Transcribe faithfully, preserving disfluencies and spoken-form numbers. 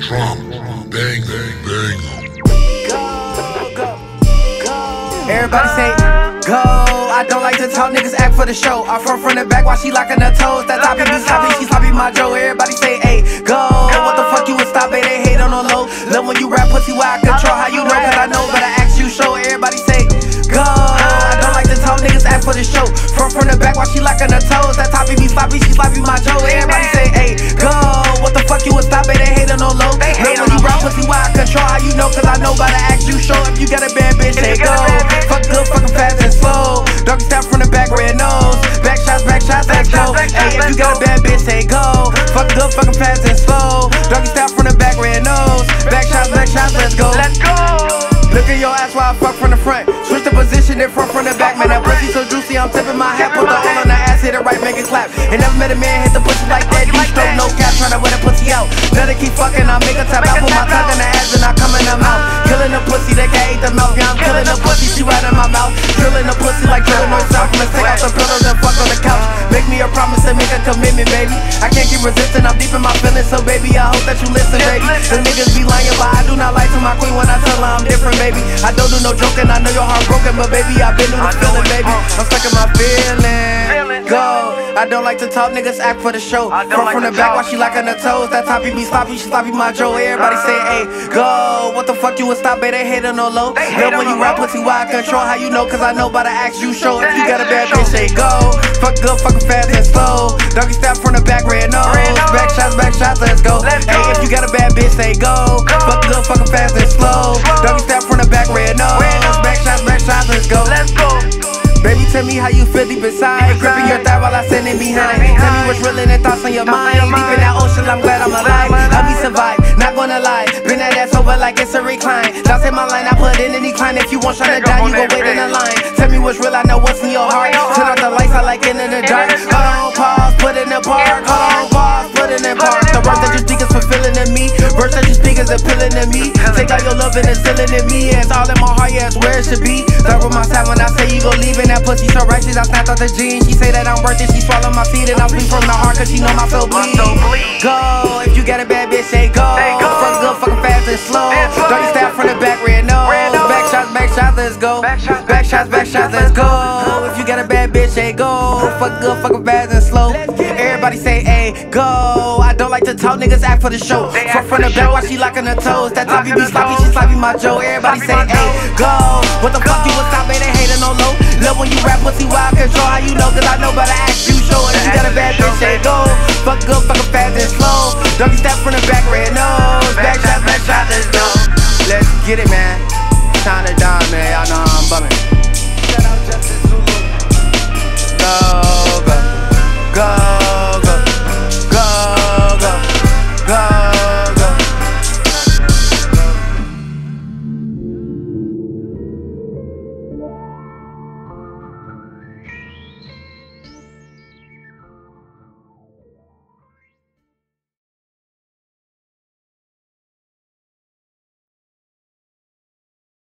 Drama, bang, bang, bang. Go, go, go. Everybody say, go. I don't like to talk, niggas act for the show. I front from the back while she locking her toes. That toppy be sloppy, she sloppy my Joe. Everybody say, hey, go. What the fuck you would stop it? They hate on the low. Love when you rap pussy while I control. How you know? Cause I know, but I ask you show. Everybody say, go. I don't like to talk, niggas act for the show. Front from the back while she locking her toes. That toppy be sloppy, she sloppy my Joe. Everybody say, hey, go. What the fuck you would stop it? They hate on the low. Love when you rap pussy while I control. How you know? Cause I know, but I ask you show. If you got a bad bitch, say go. Fuck good, fucking fast and slow. Doggy step from the back, red nose. Back shots, back shots, let's go. Hey, if you got a bad bitch, say go. Fuck good, fucking fast and slow. Doggy step from the back, red nose. Back shots, back shots, let's go. Let's go. Look at your ass while I fuck from the front. Switch the position, then front from the back. Man, that pussy so juicy, I'm tipping my hat. Put the all on the ass, hit it right, make it clap. Ain't never met a man hit the pussy like that. Deep stroke, no cap, tryna wear the pussy out. Let her keep fucking, I make her tap. I put my tongue in the ass and I come in her mouth. Killing the pussy, they can't eat the mouth. Yeah, I'm killing the pussy, she right in my mouth. Drilling the pussy like drilling north south. Let's take out the pillows and fuck on the couch. Make me a promise and make a commitment, baby. I can't keep resisting, I'm deep in my feelings. So baby, I hope that you listen, baby. The niggas be lying, but I do not lie to my queen when I tell her I'm different, baby. I don't do no joking, I know your heart broken, but baby, I've been through the feeling, baby. I'm stuck in my feelings. Go. I don't like to talk, niggas act for the show. Front from the back while she locking her toes. That toppy be sloppy, she sloppy my Joe. Everybody say, hey, go. What the fuck you would stop, baby? They hate on no low. Love when you rap pussy while I control. How you know? Cause I know, but I ask you show. If you got a bad bitch, say go. Fuck good, fucking fast and slow. Doggy step from the back, red nose. Back shots, back shots, let's go. Hey, if you got a bad bitch, say go. Fuck good, fucking fast and slow. Doggy step from the back, red nose. Back shots, back shots, let's go. Let's go. Baby, tell me how you feel deep inside. Gripping your thigh while I send it behind. Tell me what's real and the thoughts on your mind. Deep in that ocean, I'm glad I'm alive. Help me survive, not gonna lie. Bring that ass over like it's a recline. Down in my line, I put in a decline. If you want tryna die, you gon' wait in the line. Tell me what's real, I know what's in your heart. Turn off the lights, I like it in the dark. Hold on, pause, put in the park. Hold on, pause, put in the park. The words that you speak is fulfilling to me. Words that you speak is appealing to me. Take all your love and instilling in me. It's all in my heart, yeah, it's where it should be. Third with my side when I say you gon' leave. That pussy so righteous, I snapped out the jeans. She say that I'm worth it, she swallow my seed. And I bleed from the heart cause she know my soul bleed. Go, if you got a bad bitch, say go. Fuck good, fucking fast and slow. Dirty step from the back, red nose. Back shots, back shots, let's go. Back shots, back shots, let's go. If you got a bad bitch, say go. Fuck good, fucking fast and slow. Everybody say, hey, go. I don't like to talk, niggas act for the show. Front from the back while she locking her toes. That toppy be sloppy, she sloppy my Joe. Everybody say, hey, go. What the fuck you would stop, man, they hating no low. Love when you rap pussy while I control. How you know? Cause I know, but I ask you show. If you got a bad bitch, say go. Fuck good, fucking fast and slow. Doggy step from the back, red nose. Back shot, back shot, let's go. Let's get it, man. Time to die.